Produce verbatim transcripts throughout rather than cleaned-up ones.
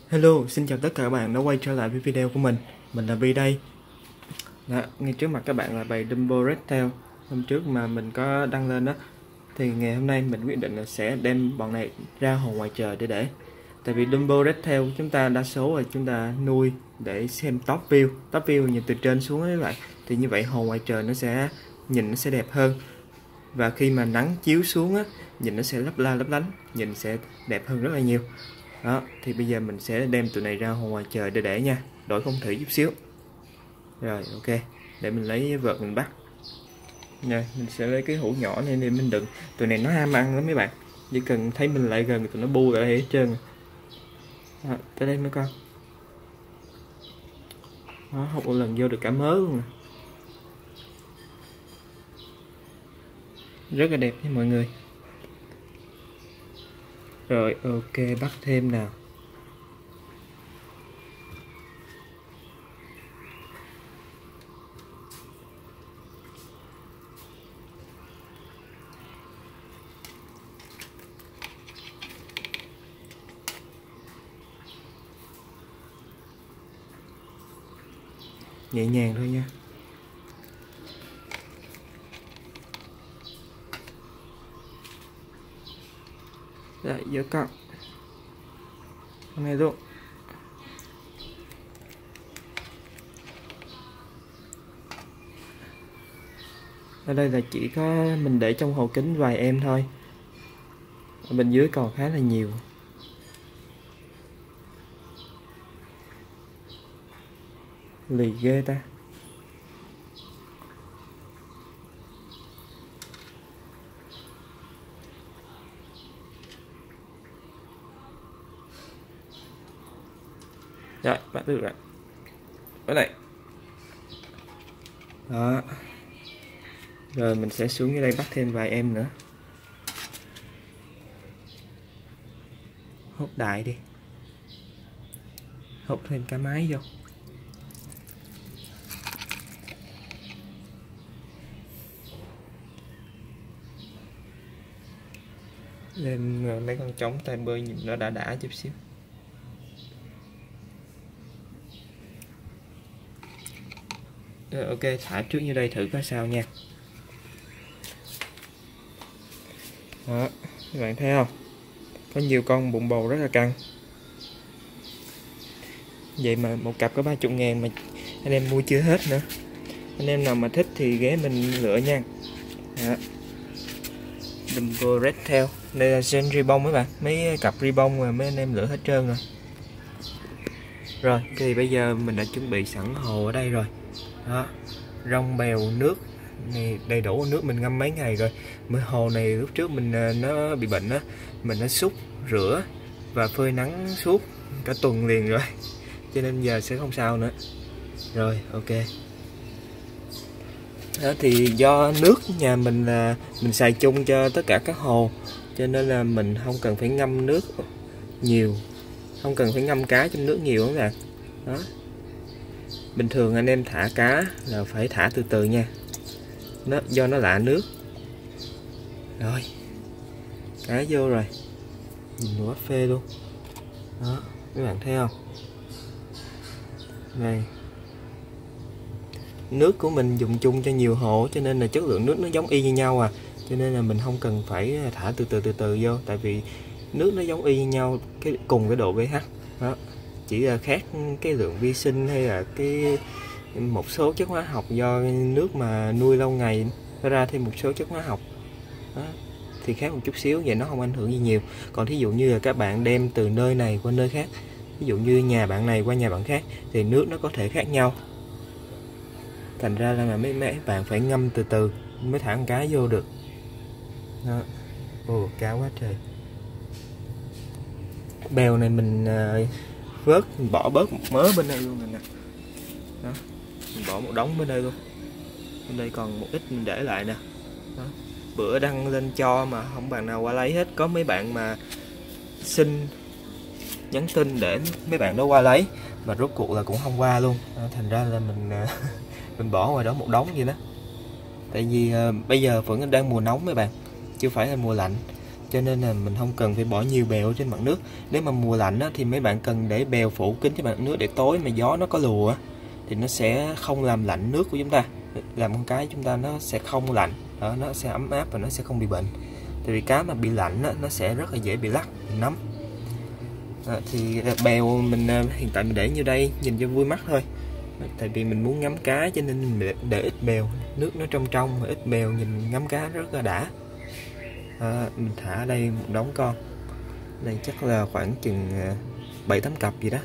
Hello, xin chào tất cả các bạn đã quay trở lại với video của mình. Mình là Vi đây. Đó, ngay trước mặt các bạn là bài Dumbo Red Tail hôm trước mà mình có đăng lên đó. Thì ngày hôm nay mình quyết định là sẽ đem bọn này ra hồ ngoài trời để để. Tại vì Dumbo Red Tail chúng ta đa số là chúng ta nuôi để xem top view, top view nhìn từ trên xuống ấy các bạn. Thì như vậy hồ ngoài trời nó sẽ nhìn nó sẽ đẹp hơn. Và khi mà nắng chiếu xuống á, nhìn nó sẽ lấp la lấp lánh, nhìn sẽ đẹp hơn rất là nhiều. Đó, thì bây giờ mình sẽ đem tụi này ra hồ ngoài trời để để nha, đổi không thử chút xíu. Rồi, ok, để mình lấy vợt mình bắt. Nè, mình sẽ lấy cái hũ nhỏ này để mình đựng. Tụi này nó ham ăn lắm mấy bạn, chỉ cần thấy mình lại gần tụi nó bu lại hết trơn. Đó, tới đây mấy con. Đó, hút một lần vô được cả mớ luôn nè. Rất là đẹp nha mọi người. Rồi, ok, bắt thêm nào. Nhẹ nhàng thôi nha. Đấy, giữa cọng con này luôn. Ở đây là chỉ có mình để trong hồ kính vài em thôi, ở bên dưới còn khá là nhiều. Lì ghê ta. Rồi, bắt được rồi. Ở đây. Đó. Rồi mình sẽ xuống dưới đây bắt thêm vài em nữa. Hút đại đi. Hút thêm cá mái vô. Lên mấy con trống tay bơi nhìn nó đã đã chút xíu. Rồi, ok, thả trước như đây thử có sao nha. Đó, các bạn thấy không? Có nhiều con bụng bầu rất là căng. Vậy mà một cặp có ba mươi ngàn mà anh em mua chưa hết nữa. Anh em nào mà thích thì ghé mình lựa nha. Đó. Dumbo Red Tail. Đây là gen ribbon mấy bạn. Mấy cặp ribbon mà mấy anh em lựa hết trơn rồi. Rồi, thì bây giờ mình đã chuẩn bị sẵn hồ ở đây rồi. Đó. Rong bèo nước này đầy đủ, nước mình ngâm mấy ngày rồi. Mới hồ này lúc trước mình nó bị bệnh á, mình nó xúc rửa và phơi nắng suốt cả tuần liền rồi, cho nên giờ sẽ không sao nữa. Rồi, ok. Đó, thì do nước nhà mình là mình xài chung cho tất cả các hồ, cho nên là mình không cần phải ngâm nước nhiều, không cần phải ngâm cá trong nước nhiều các bạn. Đó. Bình thường anh em thả cá là phải thả từ từ nha, nó do nó lạ nước. Rồi, cá vô rồi, nhìn quá phê luôn. Đó, các bạn thấy không? Này, nước của mình dùng chung cho nhiều hồ, cho nên là chất lượng nước nó giống y như nhau à, cho nên là mình không cần phải thả từ từ từ từ vô, tại vì nước nó giống y như nhau, cái cùng cái độ pH. Đó, chỉ là khác cái lượng vi sinh hay là cái một số chất hóa học, do nước mà nuôi lâu ngày nó ra thêm một số chất hóa học. Đó, thì khác một chút xíu, vậy nó không ảnh hưởng gì nhiều. Còn thí dụ như là các bạn đem từ nơi này qua nơi khác, ví dụ như nhà bạn này qua nhà bạn khác, thì nước nó có thể khác nhau, thành ra là mấy mấy bạn phải ngâm từ từ mới thả con cá vô được. Đó. Ồ, cá quá trời. Bèo này mình uh, vớt, mình bỏ bớt một mớ bên đây luôn này nè. Đó, mình bỏ một đống bên đây luôn. Bên đây còn một ít mình để lại nè. Đó. Bữa đăng lên cho mà không bạn nào qua lấy hết. Có mấy bạn mà xin nhắn tin để mấy bạn đó qua lấy, và rốt cuộc là cũng không qua luôn. Đó, thành ra là mình mình bỏ ngoài đó một đống vậy đó. Tại vì uh, bây giờ vẫn đang mùa nóng mấy bạn, chứ phải là mùa lạnh, cho nên là mình không cần phải bỏ nhiều bèo trên mặt nước. Nếu mà mùa lạnh á, thì mấy bạn cần để bèo phủ kín trên mặt nước để tối mà gió nó có lùa thì nó sẽ không làm lạnh nước của chúng ta, làm con cá chúng ta nó sẽ không lạnh đó, nó sẽ ấm áp và nó sẽ không bị bệnh. Tại vì cá mà bị lạnh á, nó sẽ rất là dễ bị lắc, bị nấm. À, thì bèo mình hiện tại mình để như đây nhìn cho vui mắt thôi, tại vì mình muốn ngắm cá cho nên mình để, để ít bèo, nước nó trong trong mà ít bèo nhìn ngắm cá rất là đã. À, mình thả ở đây một đống con, đây chắc là khoảng chừng bảy tám cặp gì đó.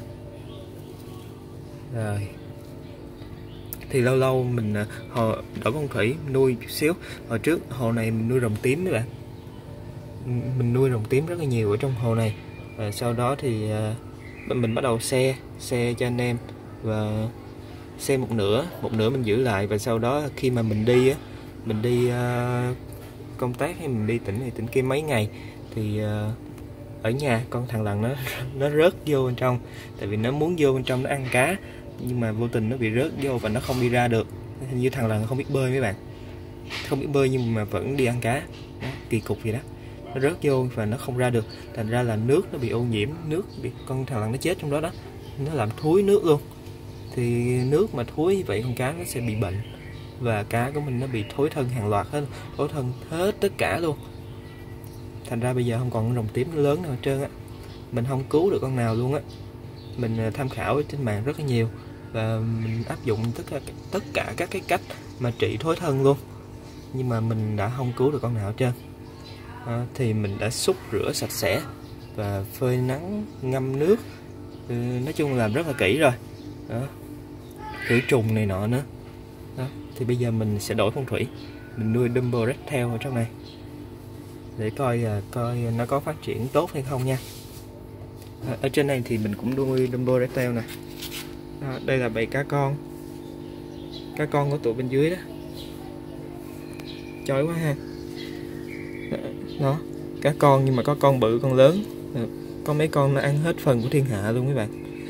Rồi thì lâu lâu mình hồ đổi con thủy nuôi chút xíu. Hồi trước hồ này mình nuôi rồng tím các bạn, mình nuôi rồng tím rất là nhiều ở trong hồ này. Và sau đó thì uh, mình bắt đầu xe xe cho anh em, và xe một nửa một nửa mình giữ lại. Và sau đó khi mà mình đi á, mình đi uh, công tác hay mình đi tỉnh này tỉnh kia mấy ngày thì uh, ở nhà con thằng lằn nó nó rớt vô bên trong, tại vì nó muốn vô bên trong nó ăn cá nhưng mà vô tình nó bị rớt vô và nó không đi ra được. Hình như thằng lằn không biết bơi mấy bạn, không biết bơi nhưng mà vẫn đi ăn cá đó, kỳ cục gì đó. Nó rớt vô và nó không ra được, thành ra là nước nó bị ô nhiễm, nước bị con thằng lằn nó chết trong đó đó, nó làm thúi nước luôn. Thì nước mà thúi như vậy con cá nó sẽ bị bệnh, và cá của mình nó bị thối thân hàng loạt hết, thối thân hết tất cả luôn. Thành ra bây giờ không còn con rồng tím lớn nào hết trơn á, mình không cứu được con nào luôn á. Mình tham khảo trên mạng rất là nhiều và mình áp dụng tất cả tất cả các cái cách mà trị thối thân luôn, nhưng mà mình đã không cứu được con nào hết trơn. À, thì mình đã xúc rửa sạch sẽ và phơi nắng, ngâm nước, ừ, nói chung là làm rất là kỹ rồi đó, khử trùng này nọ nữa đó. Thì bây giờ mình sẽ đổi phong thủy, mình nuôi Dumbo Red Tail ở trong này để coi là coi nó có phát triển tốt hay không nha. À, ở trên này thì mình cũng nuôi Dumbo Red Tail nè. À, đây là bầy cá con, cá con của tụi bên dưới đó, chói quá ha. Đó, cá con nhưng mà có con bự con lớn, có mấy con nó ăn hết phần của thiên hạ luôn mấy bạn.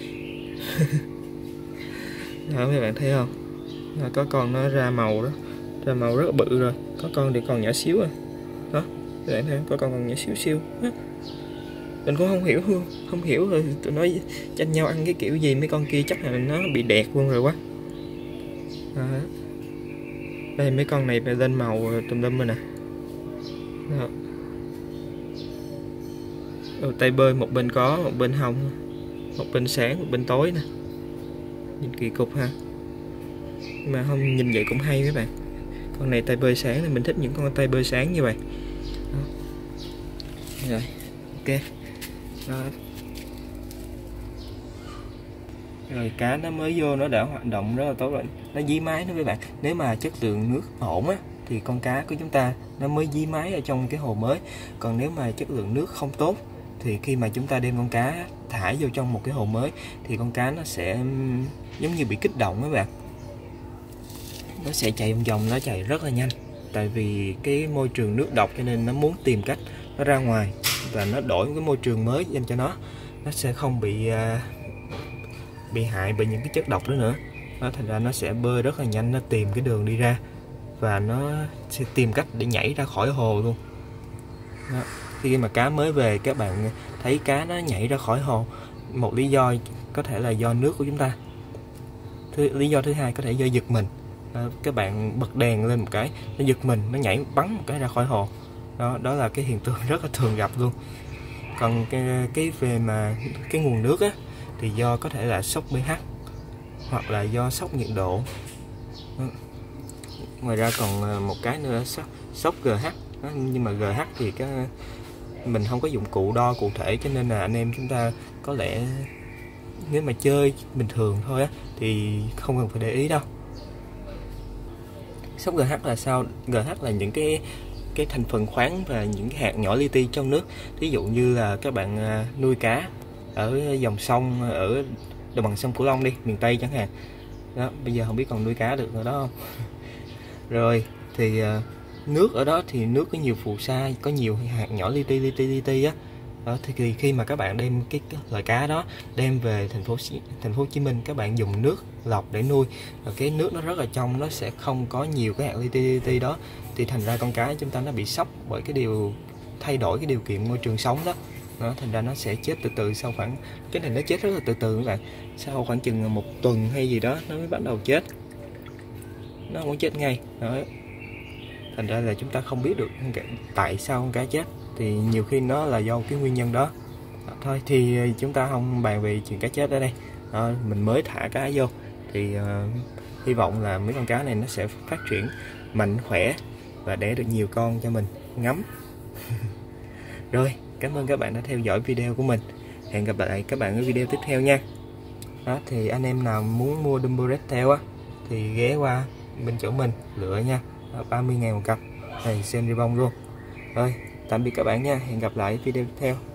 Đó, mấy bạn thấy không? Đó, có con nó ra màu đó, ra màu rất là bự rồi, có con thì còn nhỏ xíu à. Đó, các bạn thấy có con còn nhỏ xíu xíu. Đó. Mình cũng không hiểu không hiểu rồi tụi nó tranh nhau ăn cái kiểu gì, mấy con kia chắc là nó bị đẹt luôn rồi quá. Đó. Đây mấy con này phải lên màu tùm lum rồi nè. Đó. Ở tay bơi một bên có, một bên không, một bên sáng, một bên tối nè, nhìn kỳ cục ha, mà không nhìn vậy cũng hay các bạn. Con này tay bơi sáng thì mình thích những con tay bơi sáng như vậy. Đó. Rồi, ok. Đó. Rồi cá nó mới vô nó đã hoạt động rất là tốt rồi, nó dí mái đó các bạn. Nếu mà chất lượng nước ổn á thì con cá của chúng ta nó mới dí mái ở trong cái hồ mới. Còn nếu mà chất lượng nước không tốt thì khi mà chúng ta đem con cá thả vô trong một cái hồ mới thì con cá nó sẽ giống như bị kích động các bạn, nó sẽ chạy vòng vòng, nó chạy rất là nhanh, tại vì cái môi trường nước độc cho nên nó muốn tìm cách nó ra ngoài và nó đổi một cái môi trường mới dành cho nó, nó sẽ không bị uh, bị hại bởi những cái chất độc đó nữa. Đó, thành ra nó sẽ bơi rất là nhanh, nó tìm cái đường đi ra và nó sẽ tìm cách để nhảy ra khỏi hồ luôn. Đó. Khi mà cá mới về các bạn thấy cá nó nhảy ra khỏi hồ, một lý do có thể là do nước của chúng ta, thứ, lý do thứ hai có thể do giật mình. Đó, các bạn bật đèn lên một cái nó giật mình, nó nhảy bắn một cái ra khỏi hồ. Đó, đó là cái hiện tượng rất là thường gặp luôn. Còn cái, cái về mà cái nguồn nước á thì do có thể là sốc pH hoặc là do sốc nhiệt độ. Đó. Ngoài ra còn một cái nữa là sốc, sốc giê hát. Đó, nhưng mà giê hát thì cái mình không có dụng cụ đo cụ thể, cho nên là anh em chúng ta có lẽ nếu mà chơi bình thường thôi á thì không cần phải để ý đâu. Sốc giê hát là sao? giê hát là những cái cái thành phần khoáng và những cái hạt nhỏ li ti trong nước. Ví dụ như là các bạn nuôi cá ở dòng sông, ở đồng bằng sông Cửu Long đi, miền Tây chẳng hạn. Đó, bây giờ không biết còn nuôi cá được nữa đó không? Rồi thì nước ở đó thì nước có nhiều phù sa, có nhiều hạt nhỏ li ti li ti li ti á. Đó, thì khi mà các bạn đem cái, cái loại cá đó đem về thành phố thành phố Hồ Chí Minh, các bạn dùng nước lọc để nuôi, và cái nước nó rất là trong, nó sẽ không có nhiều cái hạt li ti li ti đó, thì thành ra con cá chúng ta nó bị sốc bởi cái điều thay đổi cái điều kiện môi trường sống đó, đó thành ra nó sẽ chết từ từ. Sau khoảng cái này nó chết rất là từ từ các bạn, sau khoảng chừng một tuần hay gì đó nó mới bắt đầu chết, nó không có chết ngay đó. Thành ra là chúng ta không biết được tại sao con cá chết, thì nhiều khi nó là do cái nguyên nhân đó. Đó, thôi thì chúng ta không bàn về chuyện cá chết ở đây. Đó, mình mới thả cá vô thì uh, hy vọng là mấy con cá này nó sẽ phát triển mạnh khỏe và đẻ được nhiều con cho mình ngắm. Rồi, cảm ơn các bạn đã theo dõi video của mình. Hẹn gặp lại các bạn ở video tiếp theo nha. Đó, thì anh em nào muốn mua Dumbo Red Tail á thì ghé qua bên chỗ mình lựa nha, ba mươi ngàn một cặp này, xem ribong luôn. Rồi, tạm biệt các bạn nha, hẹn gặp lại video tiếp theo.